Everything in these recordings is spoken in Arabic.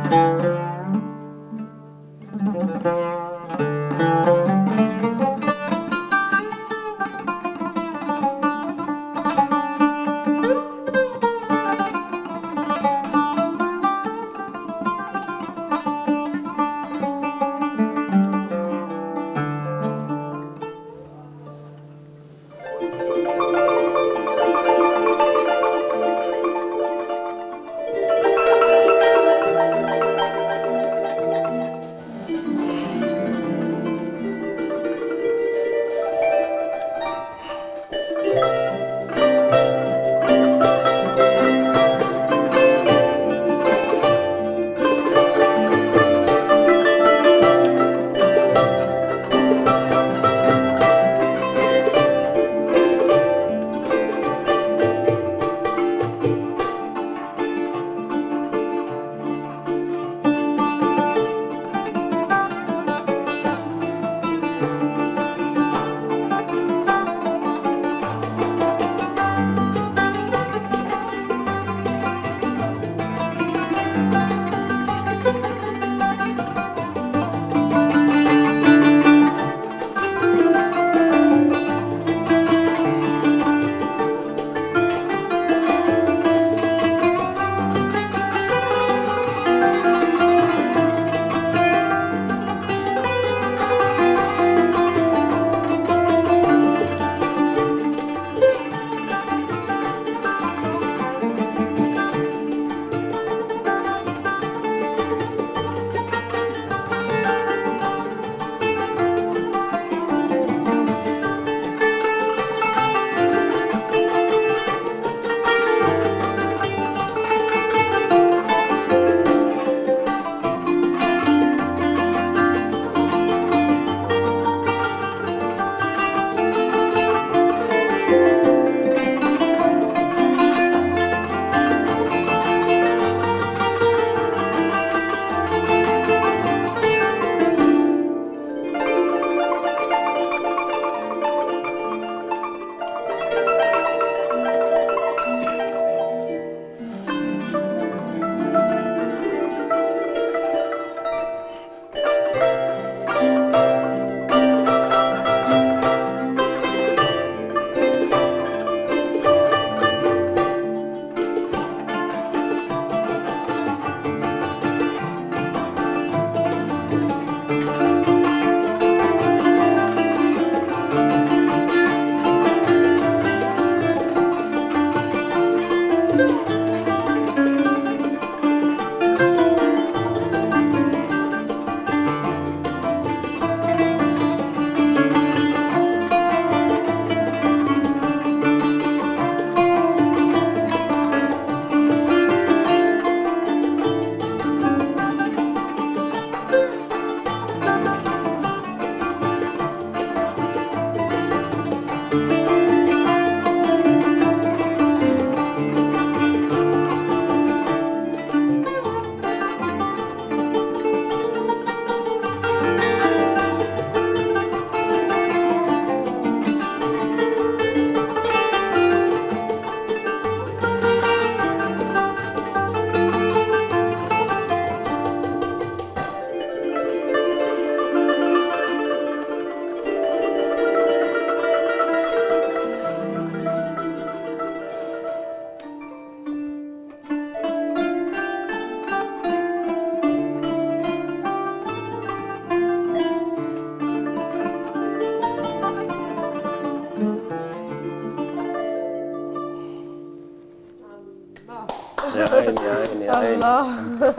يا عيني يا عيني يا عيني. الله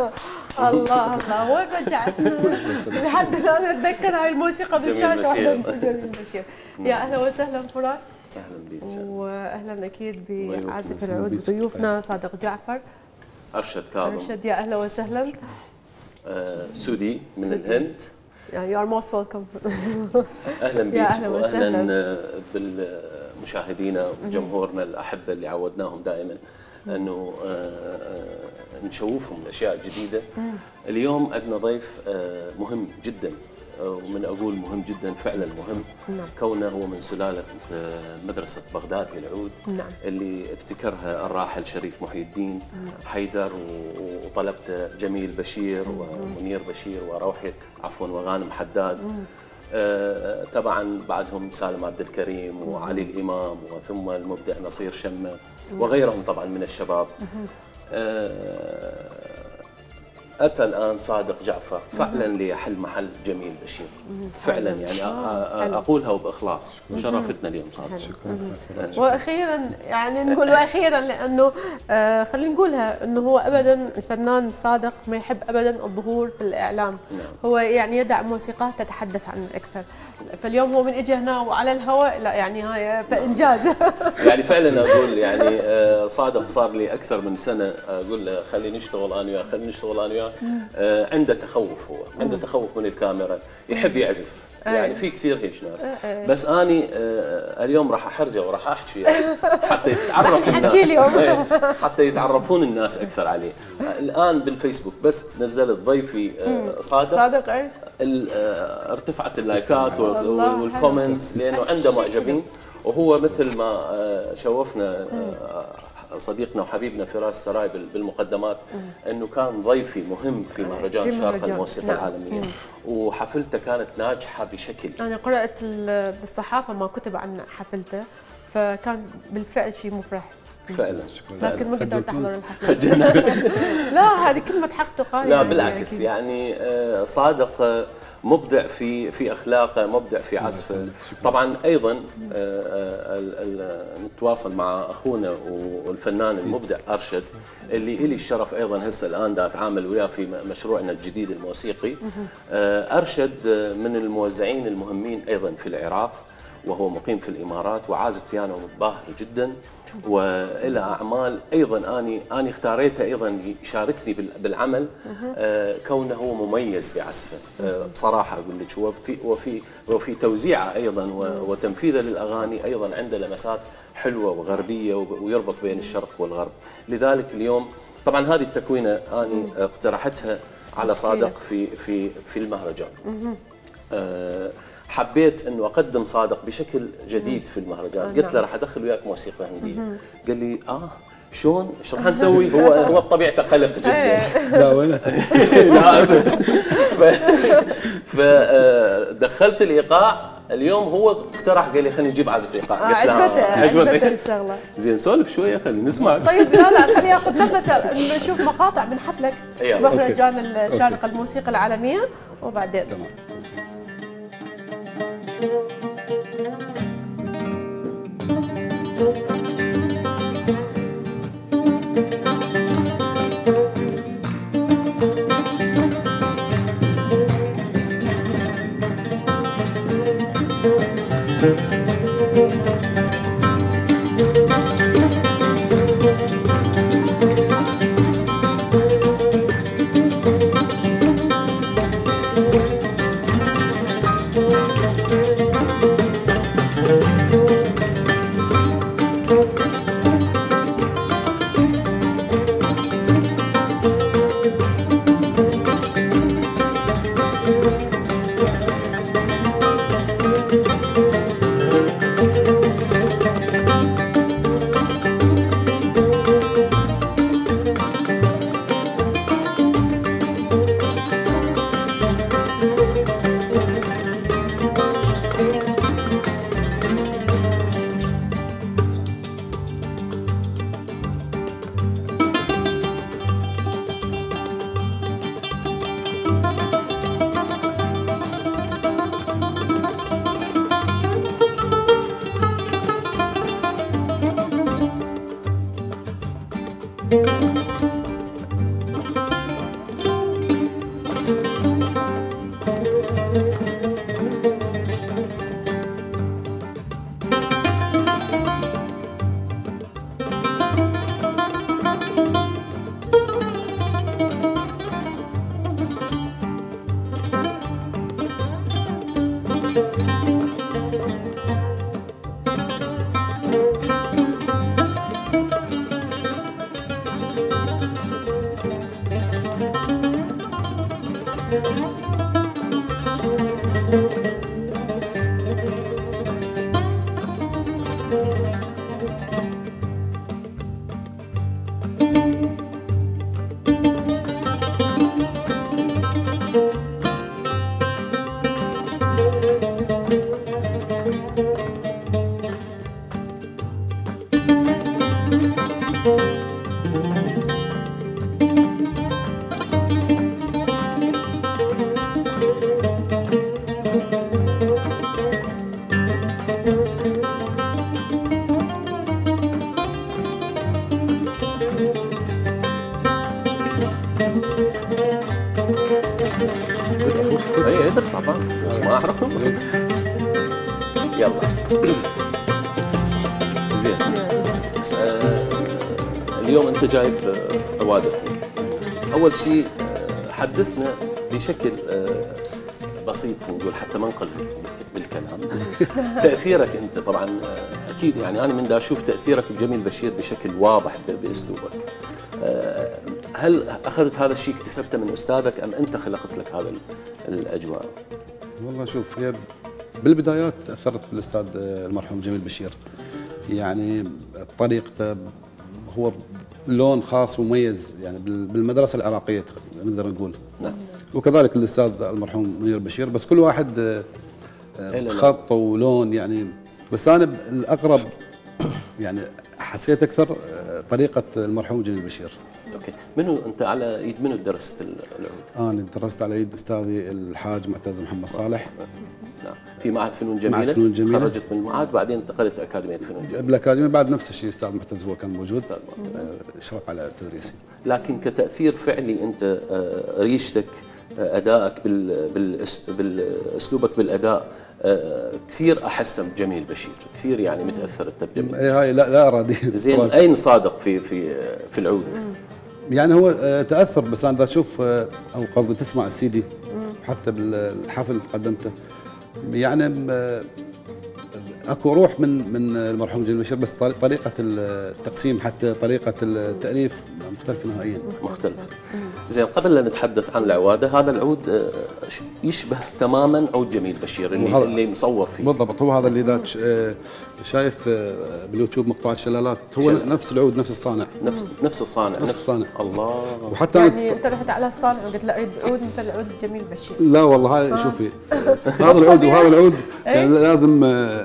الله الله، وين رجعتنا لحد الان اتذكر هاي الموسيقى بالشاشه. جميل بشير. يا اهلا وسهلا فراس. اهلا بيك. واهلا اكيد بعازف العود ضيوفنا صادق جعفر، ارشد كاظم. ارشد يا اهلا وسهلا. سودي من الهند. يو ار موست ويلكم. اهلا بيك واهلا بالمشاهدينا وجمهورنا الاحبه اللي عودناهم دائما انه نشوفهم الاشياء الجديده. اليوم عندنا ضيف مهم جدا ومن أقول مهم جدا، فعلا مهم. نعم. كونه هو من سلالة مدرسة بغداد للعود. نعم. اللي ابتكرها الراحل شريف محي الدين حيدر، وطلبته جميل بشير ومنير بشير وروحي وغانم حداد. طبعا بعدهم سالم عبد الكريم وعلي الإمام، وثم المبدع نصير شمة وغيرهم طبعا من الشباب. أتى الآن صادق جعفر فعلا ليحل محل جميل بشير. فعلا يعني أقولها وبإخلاص، شرفتنا اليوم صادق. شكرا. وأخيرا يعني نقول أخيرا لأنه خلينا نقولها أنه هو أبدا الفنان صادق ما يحب أبدا الظهور في الإعلام. هو يعني يدع موسيقى تتحدث عن أكثر. فاليوم هو من اجى هنا وعلى الهواء، لا يعني هاي فانجاز. يعني فعلا اقول يعني صادق صار لي اكثر من سنه اقول له خليني نشتغل انا وياه، خليني نشتغل انا وياه. عنده تخوف، هو عنده تخوف من الكاميرا، يحب يعزف. يعني في كثير هيك ناس، بس اني اليوم راح احرجه وراح احكي يعني حتى يتعرف الناس، حتى يتعرفون الناس اكثر عليه. الان بالفيسبوك بس نزلت ضيفي صادق ارتفعت اللايكات والكومنتس لانه عنده معجبين. وهو مثل ما شوفنا صديقنا وحبيبنا فراس سراي بالمقدمات انه كان ضيفي مهم في مهرجان شارقة الموسيقى العالمية، وحفلته كانت ناجحة بشكل. انا قرأت بالصحافة ما كتب عن حفلته، فكان بالفعل شيء مفرح فعلا. لكن ما قدرت احضر الحفله. لا هذه كلمه حق تقال. لا بالعكس يعني صادق مبدع في اخلاقه، مبدع في عزفه. طبعا ايضا نتواصل مع اخونا والفنان المبدع ارشد اللي لي الشرف ايضا هسه الان دا اتعامل وياه في مشروعنا الجديد الموسيقي. ارشد من الموزعين المهمين ايضا في العراق، وهو مقيم في الامارات وعازف بيانو باهر جدا، والى اعمال ايضا اني اختاريته ايضا يشاركني بالعمل كونه هو مميز بعزفه. بصراحه اقول لك وفي توزيعه ايضا وتنفيذه للاغاني ايضا عنده لمسات حلوه وغربيه ويربط بين الشرق والغرب. لذلك اليوم طبعا هذه التكوينه اني اقترحتها على صادق في المهرجان. حبيت انه اقدم صادق بشكل جديد في المهرجان. قلت له راح ادخل وياك موسيقى هنديه. قال لي شلون؟ ايش راح نسوي؟ هو بطبيعته قلب جدا. لا ولا لا ابدا. فدخلت الايقاع. اليوم هو اقترح قال لي خلينا نجيب عازف ايقاع. قلت له عجبته الشغله. زين سولف شويه خلينا نسمع. طيب لا خلينا ناخذ نفس نشوف مقاطع من حفلك مهرجان الشارقة الموسيقى العالميه وبعدين تمام. اي اقدر طبعا بس ما احرقهم. يلا زين. اليوم انت جايب عواد اثنين. اول شيء حدثنا بشكل بسيط نقول حتى ما نقل بالكلام تاثيرك انت طبعا اكيد يعني انا من دا اشوف تاثيرك بجميل بشير بشكل واضح باسلوبك. هل اخذت هذا الشيء اكتسبته من استاذك ام انت خلقت لك هذا الاجواء؟ والله شوف، هي بالبدايات تاثرت بالاستاذ المرحوم جميل بشير، يعني بطريقته، هو لون خاص ومميز يعني بالمدرسه العراقيه نقدر نقول. نعم. وكذلك الاستاذ المرحوم منير بشير، بس كل واحد خط ولون يعني. بس انا الاقرب يعني حسيت اكثر طريقه المرحوم جميل بشير. اوكي، منو انت على ايد منو درست العود؟ انا درست على ايد استاذي الحاج معتز محمد صالح. نعم، في معهد فنون جميله. معهد فنون جميله. خرجت من المعهد بعدين انتقلت اكاديميه فنون جميله. بالاكاديميه بعد نفس الشيء استاذ معتز هو كان موجود. استاذ معتز اشرف على تدريسي. لكن كتاثير فعلي انت ريشتك ادائك باسلوبك بالاداء كثير احسن بجميل بشير، كثير يعني متاثر انت بجميل بشير. هاي لا ارادي. زين، اين صادق في العود؟ يعني هو تاثر، بس انا اشوف او قصدي تسمع السي دي حتى بالحفل اللي قدمته، يعني اكو روح من المرحوم جميل بشير، بس طريقه التقسيم حتى طريقه التاليف مختلفه نهائيا. مختلفه. زين، قبل لا نتحدث عن العواده، هذا العود يشبه تماما عود جميل بشير اللي مصور فيه. بالضبط، هو هذا اللي اذا شايف باليوتيوب مقطوعه شلالات، هو نفس العود، نفس الصانع. نفس الصانع. نفس الصانع. الله. وحتى يعني انت رحت على الصانع وقلت له اريد عود مثل عود جميل بشير؟ لا والله، هاي شوفي هذا العود وهذا العود يعني لازم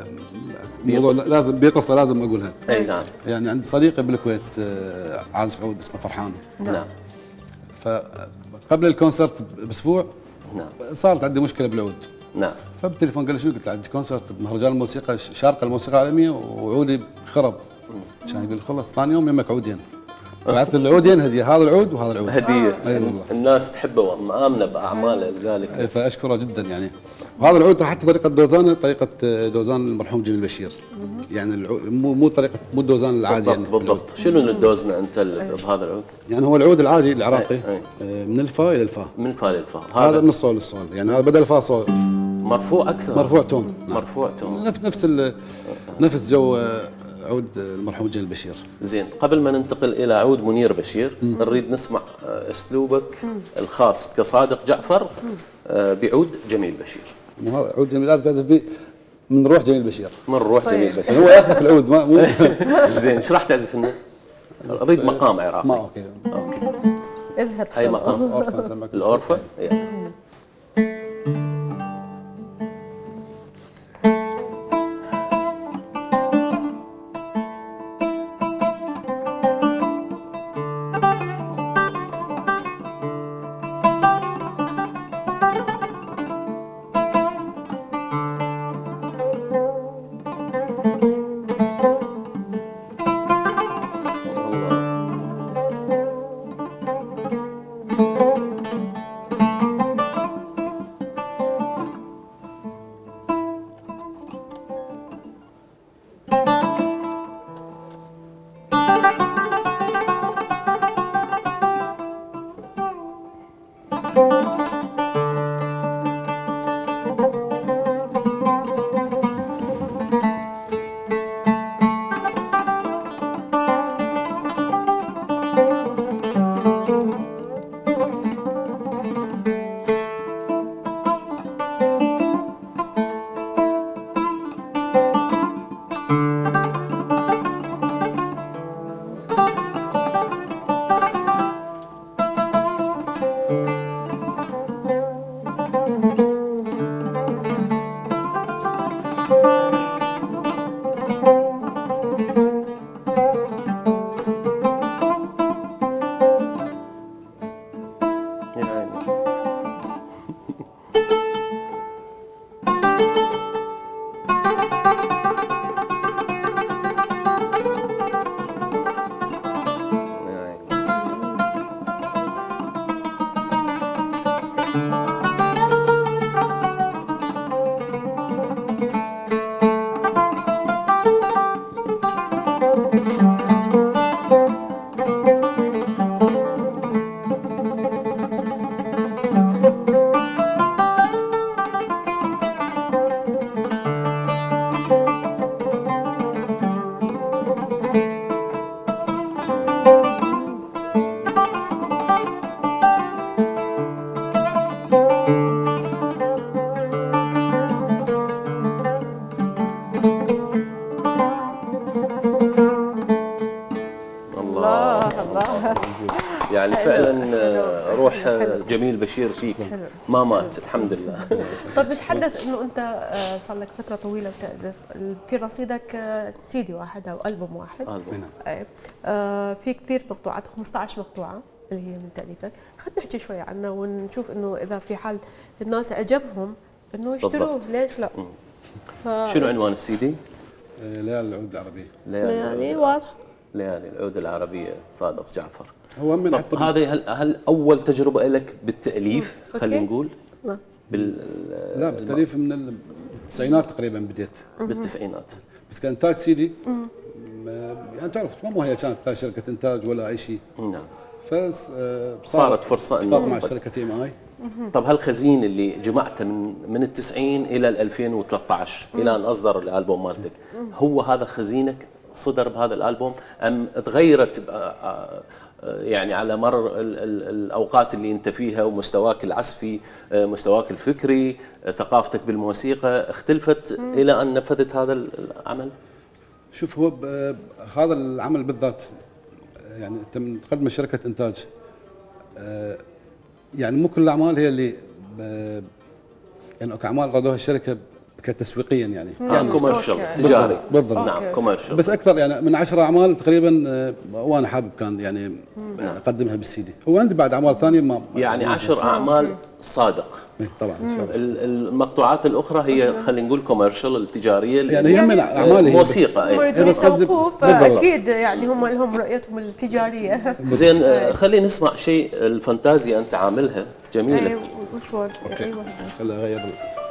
بقصه لازم اقولها. اي نعم. يعني عندي صديقي بالكويت عازف عود اسمه فرحان. نعم. فقبل الكونسرت باسبوع نعم صارت عندي مشكله بالعود. نعم. فبالتليفون قال لي شو؟ قلت له عندي كونسرت بمهرجان الموسيقى شارقه الموسيقى العالميه وعودي خرب. كان يقول خلص ثاني يوم يمك عودين. بعثت العودين هديه، هذا العود وهذا العود. هديه. اي والله. الناس تحبه ومآمنه باعماله لذلك. فاشكره جدا يعني. وهذا العود حتى طريقه دوزانه طريقه دوزان المرحوم جميل بشير. يعني مو طريقه مو الدوزان العادي. بالضبط يعني بالضبط. شنو اللي دوزنا انت بهذا العود؟ يعني هو العود العادي العراقي من الفا الى الفا. من الفا للفا. هذا من الصول للصول، يعني هذا بدل الفا صول. مرفوع اكثر. مرفوع تون. مرفوع تون. نفس جو عود المرحوم جميل بشير. زين، قبل ما ننتقل الى عود منير بشير نريد نسمع اسلوبك الخاص كصادق جعفر بعود جميل بشير. وهذا عود جميل لازم تعزف فيه من روح جميل بشير. من روح جميل بشير. هو ياخذ العود مو زين، ايش راح تعزف لنا؟ اريد مقام عراقي. ما اوكي. اذهب. هاي مقام الاورفا. يعني فعلا روح جميل بشير فيك ما مات الحمد لله. طب نتحدث انه انت صار لك فتره طويله بتعزف، في رصيدك سيدي واحد او البوم واحد. في كثير مقطوعات، 15 مقطوعه اللي هي من تاليفك، خلينا نحكي شوي عنها ونشوف انه اذا في حال الناس عجبهم انه يشتروه، ليش لا؟ شنو عنوان السيدي؟ ليالي العود العربية. ليالي واضح. ليالي العود العربية صادق جعفر. هو من طب هذه هل اول تجربه لك بالتاليف خلينا نقول؟ لا لا بالتاليف من التسعينات تقريبا بديت. بالتسعينات بس كان انتاج سيدي يعني تعرف ما هي كانت لا شركه انتاج ولا اي شيء. نعم. صارت فرصه انه مع شركه ام اي. طب هالخزين اللي جمعته من ال90 الى 2013 الى ان اصدر الالبوم مالتك، هو هذا خزينك صدر بهذا الالبوم ام تغيرت يعني على مر الاوقات اللي انت فيها ومستواك العزفي، مستواك الفكري، ثقافتك بالموسيقى اختلفت الى ان نفذت هذا العمل؟ شوف هو هذا العمل بالذات يعني انت تقدم شركه انتاج، يعني مو كل الاعمال هي اللي يعني اعمال رادوها الشركه كتسويقيا يعني كوميرشال تجاري بالضبط. نعم كوميرشال. بس اكثر يعني من 10 اعمال تقريبا وانا حابب كان يعني اقدمها بالسيدي. وعندي بعد اعمال ثانيه ما يعني 10 اعمال صادق. طبعا ان شاء الله. المقطوعات الاخرى هي خلينا نقول كوميرشال التجاريه يعني هي من اعمالي هم موسيقى يريدون يسوقوه فاكيد يعني هم لهم رؤيتهم التجاريه. زين خلينا نسمع شيء الفانتازيا انت عاملها جميله. وش ورد؟ ايوه خليني اغير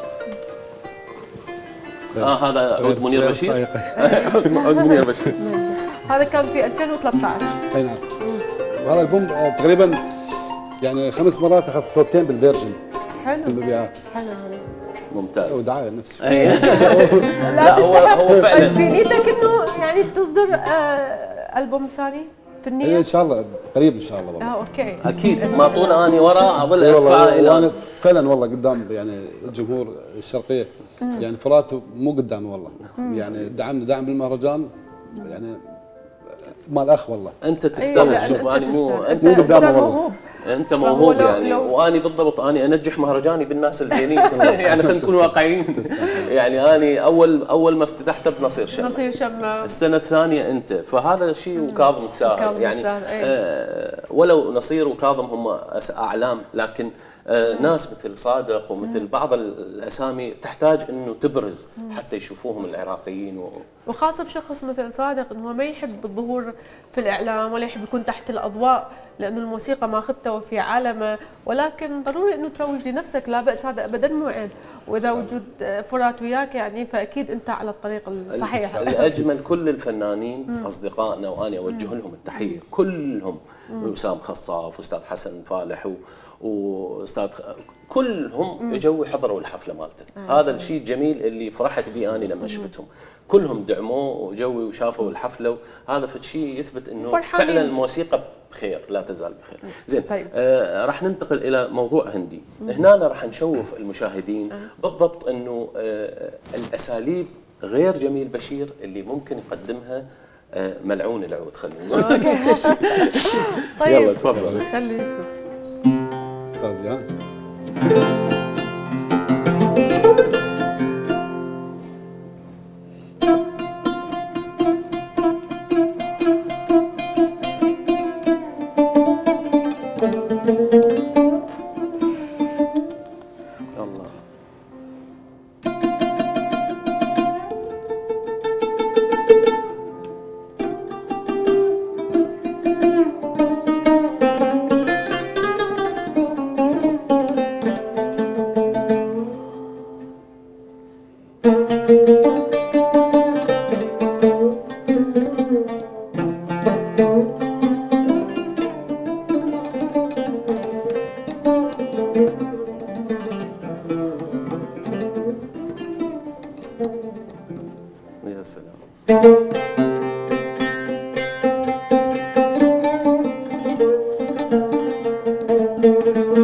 هذا عود منير بشير. عود منير بشير. هذا كان في 2013. اي نعم. وهذا البوم تقريبا يعني 5 مرات اخذ توب 10 بالفيرجن. حلو. بالمبيعات. حلو هذا. ممتاز. سوي دعايه نفسه. لا هو فعلا. في نيتك انه يعني تصدر البوم ثاني في النية؟ ان شاء الله قريب ان شاء الله والله. اوكي. اكيد ما طول اني ورا اظل ادفع الى انا فعلا والله قدام يعني الجمهور الشرقيه يعني فراته مو قدامي والله. يعني دعم بالمهرجان يعني مال اخ والله. انت تستاهل. شوف اني مو انت موهوب. انت موهوب يعني واني بالضبط اني انجح مهرجاني بالناس الزينين. يعني خلينا نكون واقعيين. يعني اني اول ما افتتحته بنصير شمام. السنه الثانيه انت، فهذا شيء وكاظم الساهر يعني ولو نصير وكاظم هم اعلام، لكن ناس مثل صادق ومثل بعض الاسامي تحتاج انه تبرز حتى يشوفوهم العراقيين وخاصه بشخص مثل صادق انه ما يحب الظهور في الاعلام ولا يحب يكون تحت الاضواء، لانه الموسيقى ماخذته وفي عالمه، ولكن ضروري انه تروج لنفسك، لا باس هذا ابدا مو عيب، واذا وجود فرات وياك يعني فاكيد انت على الطريق الصحيح. الاجمل كل الفنانين اصدقائنا وانا اوجه لهم التحيه كلهم، وسام خصاف واستاذ حسن فالح واستاذ كلهم اجوا حضروا الحفله مالته. هذا الشيء الجميل اللي فرحت به اني لما شفتهم، كلهم دعموه وجوا وشافوا الحفله، وهذا شيء يثبت انه فعلا الموسيقى بخير، لا تزال بخير. زين طيب. راح ننتقل الى موضوع هندي. هنا راح نشوف المشاهدين بالضبط انه الاساليب غير جميل بشير اللي ممكن يقدمها ملعون العود. خلينا طيب يلا تفضل. خلي نشوف. ممتاز يا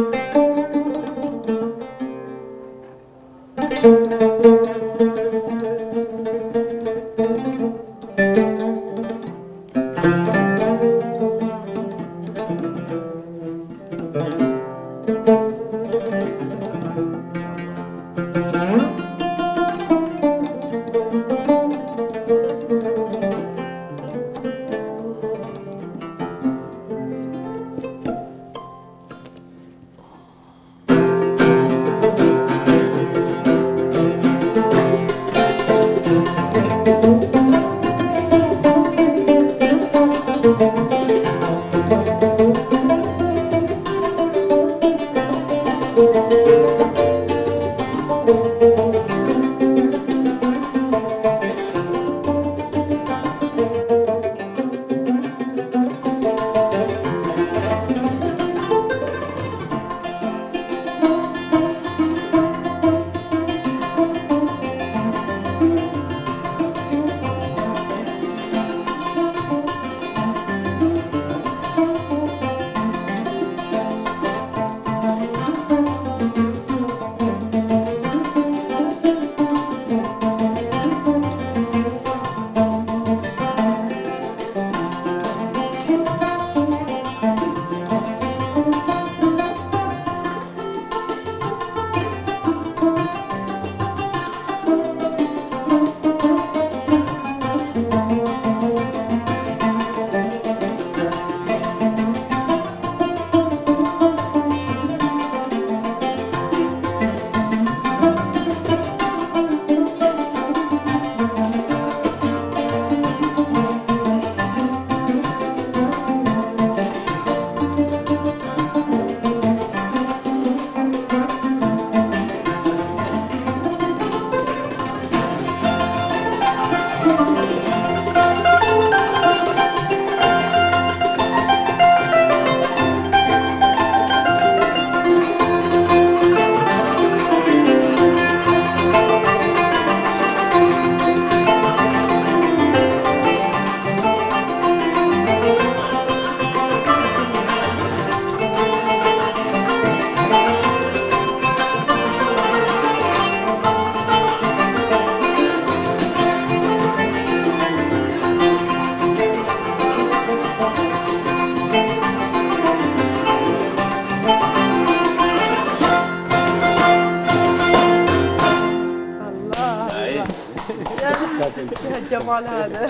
الجمال هذا.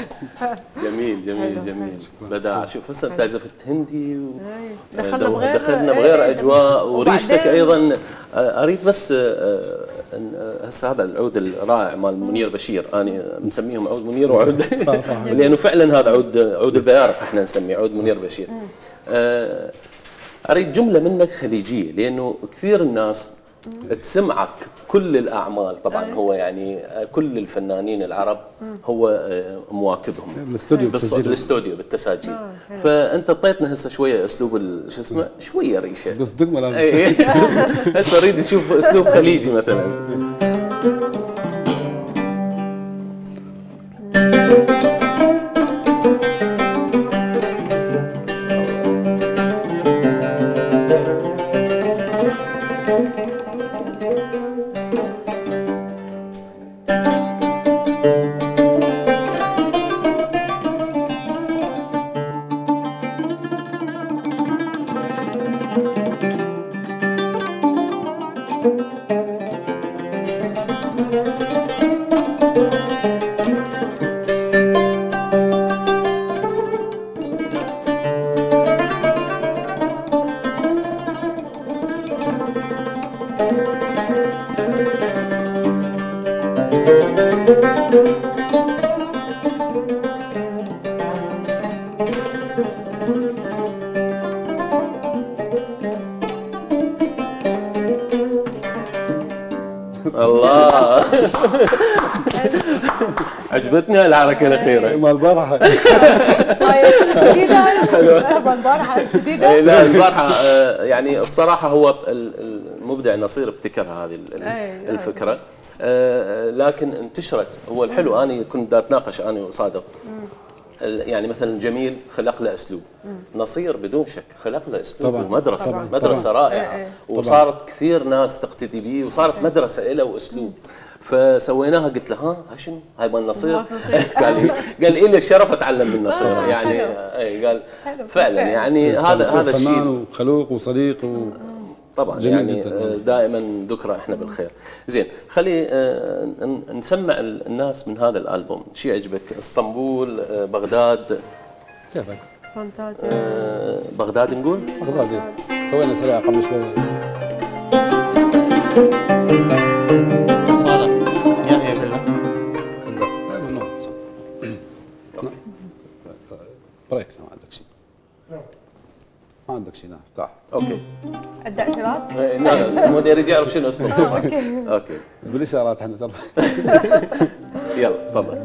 جميل جميل جميل. بدأ شوف هسه بتعزف هندي دخلنا بغير اجواء وريشتك ايضا. اريد بس هسه هذا العود الرائع مال منير بشير، انا مسميهم عود منير وعود صح لانه فعلا هذا عود البيارق احنا نسميه عود منير بشير. اريد جمله منك خليجيه لانه كثير الناس تسمعك كل الاعمال طبعا. هو يعني كل الفنانين العرب هو مواكبهم بالاستوديو بالتساجيل. فانت اعطيتنا هسه شويه اسلوب شو اسمه شويه ريشه بس دقمه لازم. هسه اريد اشوف اسلوب خليجي مثلا. الله عجبتني الحركه الاخيره مال البارحه. جديده مال البارحه جديده. لا البارحه يعني بصراحه هو المبدع نصير ابتكر هذه الفكره، لكن انتشرت. هو الحلو انا كنت اتناقش انا وصادق يعني مثلا جميل خلق له اسلوب، نصير بدون شك خلق له اسلوب طبعاً. ومدرسه طبعاً. مدرسه طبعاً. رائعه، وصارت كثير ناس تقتدي به، وصارت مدرسه له واسلوب. فسويناها، قلت له ها شنو هاي مال نصير؟ قال لي الشرف اتعلم من نصير. يعني قال فعلا يعني هذا الشيء فنان وخلوق وصديق طبعا يعني دائما ذكرى احنا بالخير. زين، خلي نسمع الناس من هذا الالبوم. شيء عجبك؟ اسطنبول، بغداد؟ كيفك؟ فانتازيا. بغداد نقول؟ بغداد سوينا سريعه قبل شوي. صالح يا هي بالله بريك. ما عندك شيء؟ ما عندك شيء؟ نعم صح. اوكي. ادى اعتراض؟ لا المدير يريد يعرف شنو اسمه. اوكي بالاشارات احنا جرب. يلا تفضل.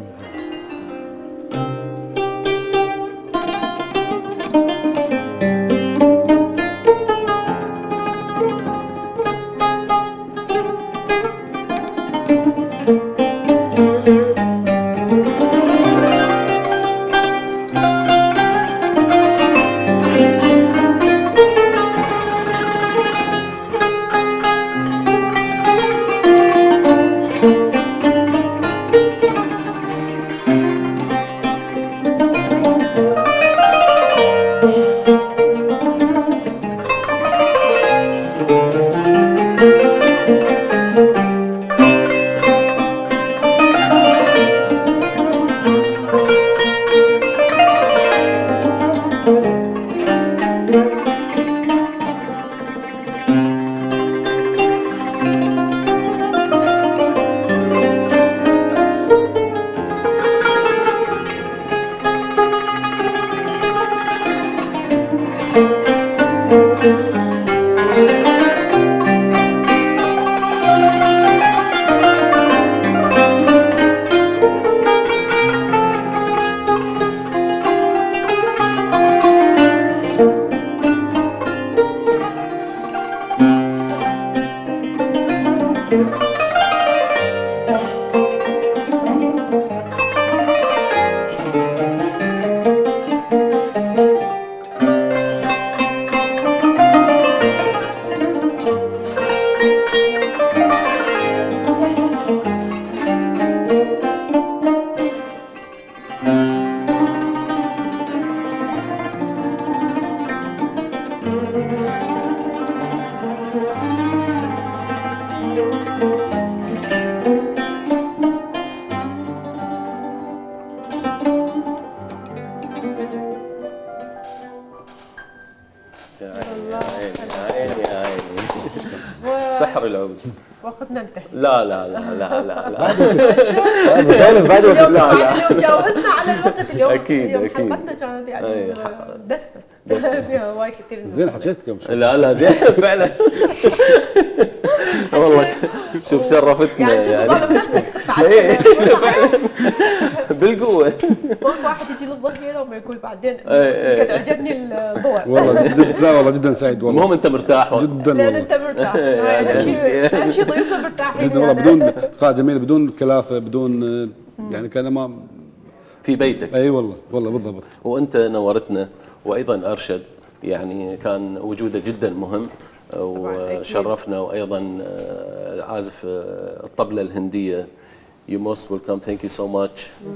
سحر العود. وقتنا انتهى. لا لا لا لا لا لا بسولف بعد وقت. اليوم جاوزنا على الوقت اليوم. أكيد، اليوم أكيد. حلقتنا كانت يعني دسمه فيها وايد كثير. زين حكيت اليوم شو؟ لا لا زين فعلا. والله شوف شرفتنا يعني يعني. تظلم نفسك صح بالقوه. ماكو واحد يجي للظهيره وما يقول بعدين قد عجبني الضوء. والله لا والله جدا سعيد والله. المهم انت مرتاح جدا لان والله. انت مرتاح. اهم شيء ضيوفنا مرتاحين. جدا والله بدون لقاء جميل، بدون كلافه، بدون يعني كان ما في بيتك. اي والله والله بالضبط. وانت نورتنا، وايضا ارشد يعني كان وجوده جدا مهم وشرفنا، وايضا عازف الطبله الهنديه. You most welcome. Thank you so much.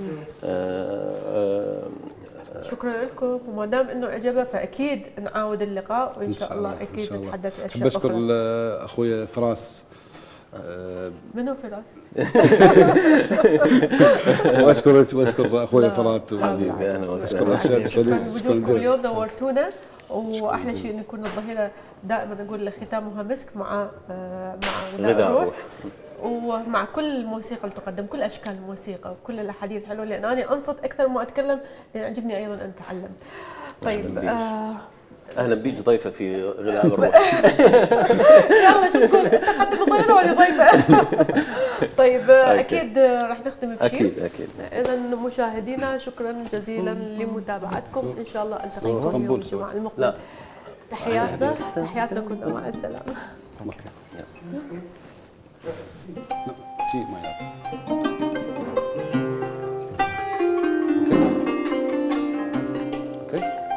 شكرا لكم، وما دام انه عجبه فاكيد نعاود اللقاء وان شاء الله اكيد نتحدث اشياء بشكر اخرى. اخوي فراس. منو فراس؟ واشكر اخوي فرات. حبيبي اهلا وسهلا. شكرا لوجودكم اليوم، نورتونا. واحلى شيء انه يكون الظهيره دائما اقول ختامها مسك مع غذاء الروح، ومع كل الموسيقى اللي تقدم، كل اشكال الموسيقى وكل الاحاديث حلوه، لان انا انصت اكثر ما اتكلم، لان عجبني ايضا ان اتعلم. طيب اهلا بيك ضيفه في غذاء الروح. يلا شو تقول؟ تقدم الظهيره ولا ضيفه؟ طيب اكيد راح نختم بشيء. اكيد. اذا مشاهدينا شكرا جزيلا لمتابعتكم، ان شاء الله التقيكم يوم الجمعه المقبل. تحياتنا كلنا، مع السلامه. سي ماي إيه؟